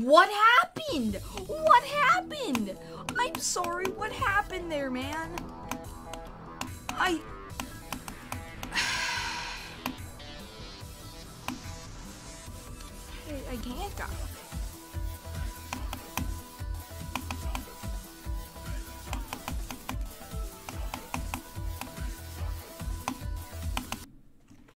What happened? What happened? I'm sorry, what happened there, man? I can't go.